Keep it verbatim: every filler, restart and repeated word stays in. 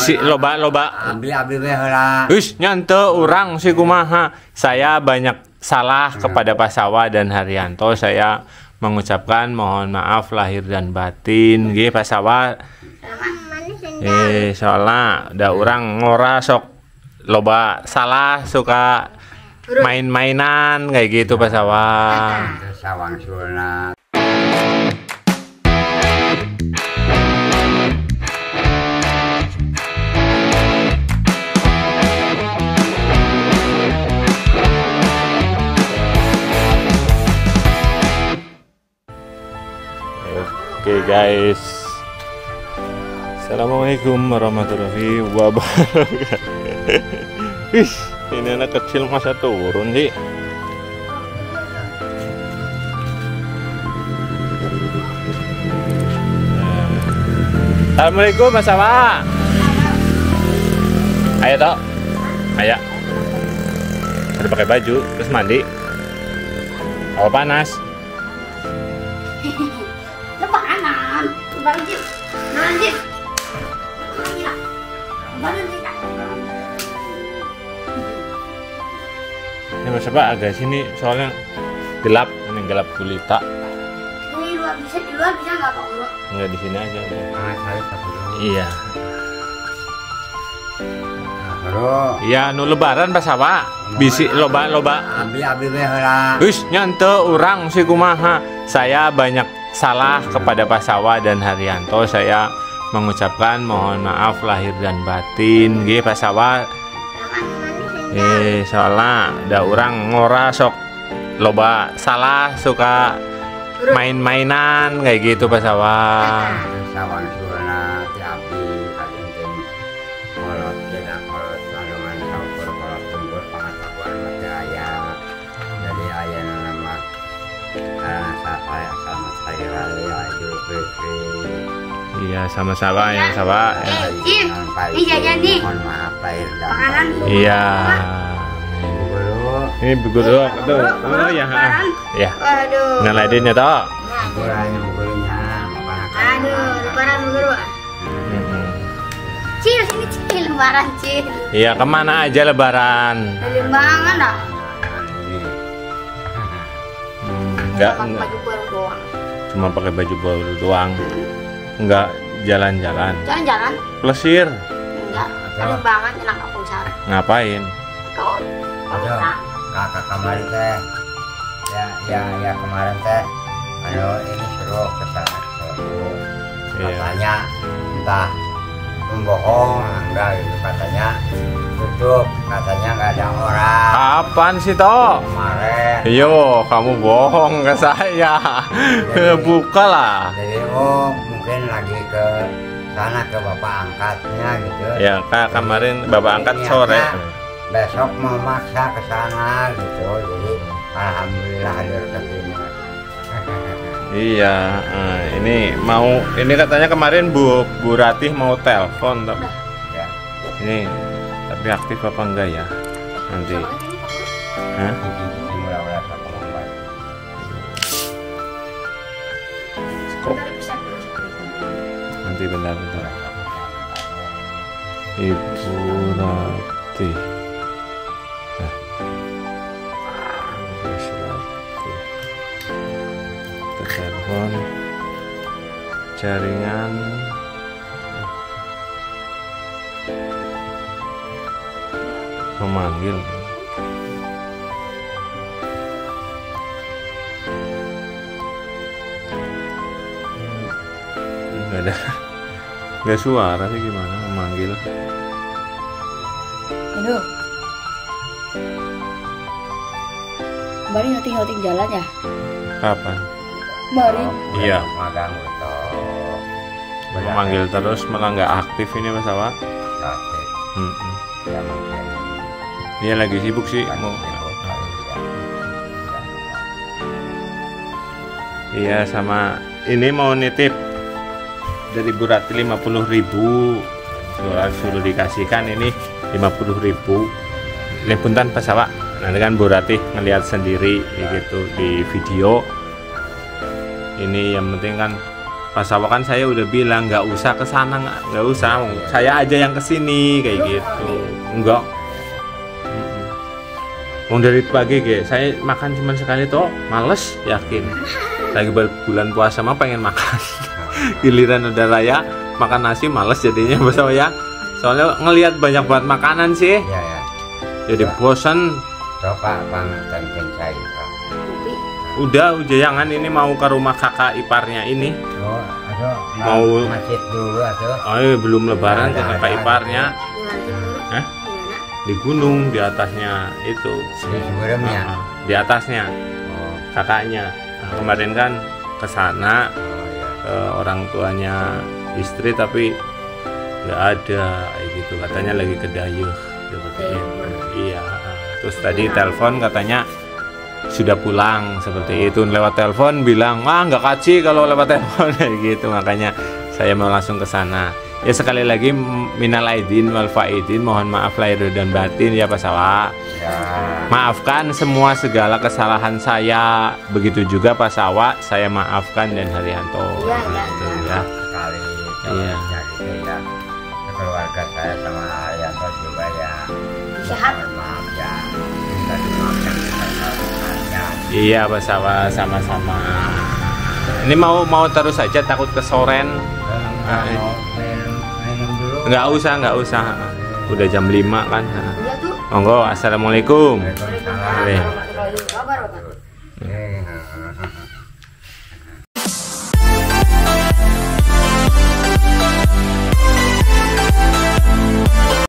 bisi loba loba ambil ambil heula. Wis nyante urang si kumaha. Saya banyak salah kepada Pak Sawa dan Haryanto. Saya mengucapkan mohon maaf lahir dan batin. Nggih Pak Sawa. Eh soalnya da urang ngora sok loba salah suka main-mainan kayak gitu Pak Sawa. Sawang sunat. Oke guys, assalamualaikum warahmatullahi wabarakatuh. Wih, ini anak kecil masa turun sih. Assalamualaikum Mas Sawa. Ayo toh, ayo. Udah pakai baju, terus mandi. Apa panas? Lebaran, banjir, banjir. Ini Mas Sawa agak sini soalnya gelap, ini gelap gulita. Ini luar bisa di luar bisa nggak Pak Ulo? Enggak di sini aja udah. Nah, Iya. bro. Iya, nu lebaran Pak Sawa. Bisi loba loba. Ambil ambil heula. Wis nyante urang si kumaha. Saya banyak salah kepada Pak Sawa dan Haryanto. Saya mengucapkan mohon maaf lahir dan batin. Nggih Pak Sawa. Eh soalnya da urang ngora sok loba salah suka main-mainan kayak gitu Pak Sawa. Sawang sunat api kajenting kolot kena kolot kandungan saukur kolot tunggur pengetahuan macaya. Jadi aya nama karena sapa sama saya lali Idul Fitri. Iya sama-sama ya Sawa. Cip, ini jajan nih. Mohon maaf lahir dan Makanan. batin. Iya. Guru, Ini beguru tuh. Oh ya. Ya. Waduh. Ngeladein ya toh. gurunya gurunya makan Aduh, lebaran guru. Cil, sini Cil, lebaran Cil. Iya kemana aja lebaran? Limbangan dah. Enggak, Pakai enggak. baju baru doang. Cuma pakai baju baru doang. Enggak jalan-jalan. Jalan-jalan? Plesir. Enggak. Limbangan enak aku cari. Ngapain? Kau. Aduh, kakak kemarin teh ya ya ya kemarin teh ayo ini suruh ke sana suruh Iya. katanya entah membohong enggak gitu katanya tutup katanya nggak ada orang Apaan sih toh? kemarin Yo, kamu bohong ke saya. Buka lah. jadi oh mungkin lagi ke sana ke bapak angkatnya gitu Ya, Kak, kemarin Bapak angkat Niatnya sore. besok mau maksa ke sana gitu jadi alhamdulillah hadir ke sini. Iya, eh, ini mau ini katanya kemarin Bu Bu Ratih mau telepon tapi Ya, ini tapi aktif apa enggak ya? Nanti. Hah? ini mula-mula saya ngomong baik. Kok nanti bentar-bentar. Ibu Ratih. Nah. Ibu Ratih. Telepon jaringan memanggil. Enggak ada. Enggak suara sih gimana memanggil. Aduh. Kemarin hoting-hoting jalan ya? Kapan? Kemarin. Iya. Magang itu. Memanggil terus malah nggak aktif ini Mas Sawa. Tapi Hmm, hmm. ya mungkin Dia lagi sibuk sih kan mau. sibuk kali ya. Iya sama ini mau nitip dari Bu Ratih lima puluh ribu. Suruh, suruh dikasihkan ini lima puluh ribu. Ini punten Pak Sawa. Nanti kan Bu Ratih ngelihat sendiri gitu di video. Ini yang penting kan Pas awal kan saya udah bilang nggak usah ke sana, nggak nggak usah, saya aja yang kesini kayak gitu. Enggak. Mau dari pagi kayak saya makan cuma sekali toh, males yakin. Lagi bulan puasa mah pengen makan. Giliran udah raya makan nasi males jadinya bahasa ya. Soalnya ngelihat banyak banget makanan sih. Iya ya. Jadi bosan. Coba bang dan kencai. Udah, udah jangan ini mau ke rumah kakak iparnya ini. Oh, aduh, Mau masjid dulu aduh. Oh, iya, belum lebaran ke kakak iparnya. Hah? Di gunung di atasnya itu. Di sebelumnya. Nah, di atasnya Oh, kakaknya. Nah, kemarin kan ke sana oh ya. ke orang tuanya istri tapi nggak ada kayak gitu, katanya lagi ke dayuh seperti itu. Iya. Terus tadi telepon katanya sudah pulang seperti itu, lewat telepon bilang ah nggak kaci kalau lewat telepon kayak gitu, makanya saya mau langsung ke sana. Ya sekali lagi minal aidin wal faidin, mohon maaf lahir dan batin ya Pak Sawa. Ya. Maafkan semua segala kesalahan saya, begitu juga Pak Sawa saya maafkan dan Haryanto. Iya, iya, Gitu, iya. ya. Sekali Iya. jadi ya keluarga saya sama Arianto juga ya. Sehat. Mohon maaf ya. Kita dimaafkan kesalahannya. Iya Pak Sawa, sama-sama. Ini mau mau terus saja takut kesoren. Nggak mau minum minum dulu. Nggak usah, nggak usah. Udah jam lima kan. Iya tuh. Monggo, assalamualaikum. Waalaikumsalam. Boleh. Warahmatullahi wabarakatuh. Eh,